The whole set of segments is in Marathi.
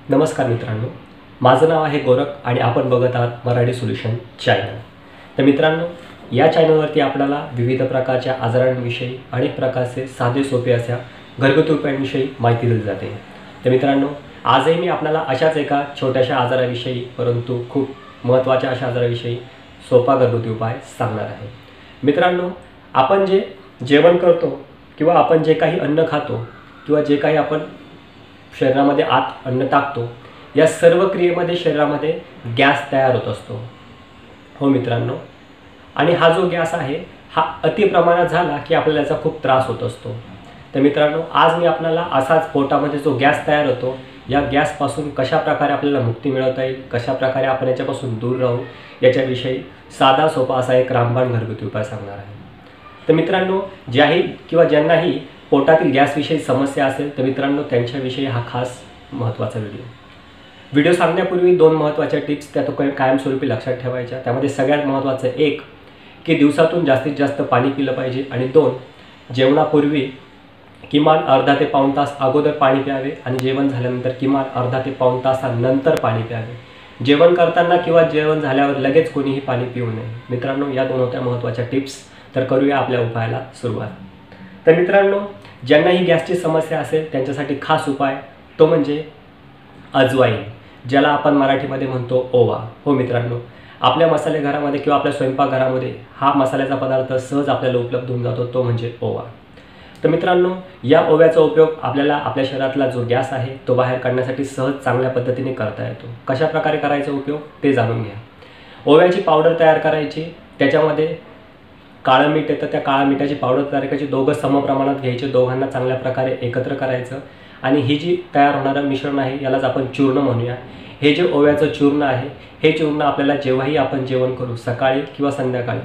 नमस्कार मित्रांनो, माझं नाव आहे गोरख आणि आपण बघत आहात मराठी सोल्युशन चॅनल। तर मित्रांनो, या चॅनलवरती आपल्याला विविध प्रकारच्या आजारांविषयी अनेक प्रकारचे साधे सोपे अशा घरगुती उपायांविषयी माहिती दिली जाते। तर मित्रांनो, आजही मी आपल्याला अशाच एका छोट्याशा आजाराविषयी परंतु खूप महत्त्वाच्या अशा आजाराविषयी सोपा घरगुती उपाय सांगणार आहे। मित्रांनो, आपण जे जेवण करतो किंवा आपण जे काही अन्न खातो किंवा जे काही आपण शरीरामध्ये आत अन्न टाकतो, या सर्व क्रियेमध्ये शरीरामध्ये गॅस तयार होत असतो। हो मित्रांनो, आणि हा जो गॅस आहे हा अति प्रमाणात झाला की आपल्याला याचा खूप त्रास होत असतो। तर मित्रांनो, आज मी आपल्याला असाच पोटामध्ये जो गॅस तयार होतो या गॅसपासून कशा प्रकारे आपल्याला मुक्ती मिळवता येईल, कशा प्रकारे आपण याच्यापासून दूर राहू, याच्याविषयी साधा सोपा असा एक रामबाण घरगुती उपाय सांगणार आहे। तर मित्रांनो, ज्यांनाही पोटातील गॅसविषयी समस्या असेल तर मित्रांनो त्यांच्याविषयी हा खास महत्त्वाचा व्हिडिओ सांगण्यापूर्वी दोन महत्त्वाच्या टिप्स त्या कायमस्वरूपी लक्षात ठेवायच्या। त्यामध्ये सगळ्यात महत्त्वाचं एक की दिवसातून जास्तीत जास्त पाणी पिलं पाहिजे आणि दोन, जेवणापूर्वी किमान अर्धा ते पाऊण तास अगोदर पाणी प्यावे आणि जेवण झाल्यानंतर किमान अर्धा ते पाऊण तासानंतर पाणी प्यावे। जेवण करताना किंवा जेवण झाल्यावर लगेच कोणीही पाणी पिऊ नये। मित्रांनो, या दोन होत्या महत्त्वाच्या टिप्स। तर करूया आपल्या उपायाला सुरुवात। तर मित्रांनो, ज्यांनाही गॅसची समस्या असेल त्यांच्यासाठी खास उपाय तो म्हणजे अजवाईन, ज्याला आपण मराठीमध्ये म्हणतो ओवा। हो मित्रांनो, आपल्या मसाले घरामध्ये किंवा आपल्या स्वयंपाकघरामध्ये हा मसाल्याचा पदार्थ सहज आपल्याला उपलब्ध होऊन जातो, तो म्हणजे ओवा। तर मित्रांनो, या ओव्याचा उपयोग आपल्याला आपल्या शरीरातला जो गॅस आहे तो बाहेर काढण्यासाठी सहज चांगल्या पद्धतीने करता येतो। कशा प्रकारे करायचा उपयोग ते जाणून घ्या। ओव्याची पावडर तयार करायची, त्याच्यामध्ये काळं मीठ येतं, त्या काळ्या मिठाची पावडर तयार करायची, दोघं समप्रमाणात घ्यायचे, दोघांना चांगल्या प्रकारे एकत्र करायचं आणि ही जी तयार होणारं मिश्रण आहे यालाच आपण चूर्ण म्हणूया। हे जे ओव्याचं चूर्ण आहे हे चूर्ण आपल्याला जेव्हाही आपण जेवण करू, सकाळी किंवा संध्याकाळी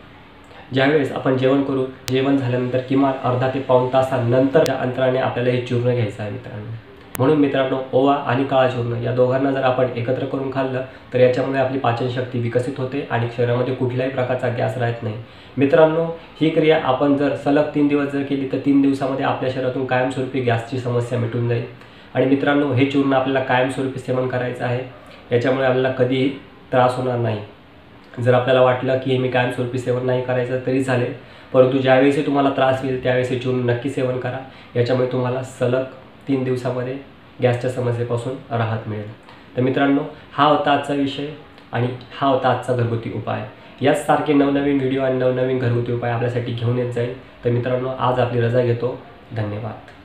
ज्यावेळेस आपण जेवण करू, जेवण झाल्यानंतर किमान अर्धा ते पाऊण तासानंतर अंतराने आपल्याला हे चूर्ण घ्यायचं आहे मित्रांनो। म्हणून मित्रांनो, ओवा आणि काळा चूर्ण या दोघांना जर आपण एकत्र करून खाल्लं तर याच्यामुळे आपली पाचनशक्ती विकसित होते आणि शरीरामध्ये कुठल्याही प्रकारचा गॅस राहत नाही। मित्रांनो, ही क्रिया आपण जर सलग 3 दिवस जर केली तर 3 दिवसामध्ये आपल्या शरीरातून कायमस्वरूपी गॅसची समस्या मिटून जाईल। आणि मित्रांनो, हे चूर्ण आपल्याला कायमस्वरूपी सेवन करायचं आहे, याच्यामुळे आपल्याला कधीही त्रास होणार नाही। जर आपल्याला वाटलं की हे मी कायमस्वरूपी सेवन नाही करायचं तरी चालेल, परंतु ज्यावेळेस तुम्हाला त्रास होईल त्यावेळेस हे चूर्ण नक्की सेवन करा, याच्यामुळे तुम्हाला सलग 3 दिवसामध्ये गॅसच्या समस्येपासून राहत मिळेल। तर मित्रांनो, हा होता आजचा विषय आणि हा होता आजचा घरगुती उपाय। याचसारखे नवनवीन व्हिडिओ आणि नवनवीन घरगुती उपाय आपल्यासाठी घेऊन येत जाईल। तर मित्रांनो, आज आपली रजा घेतो। धन्यवाद।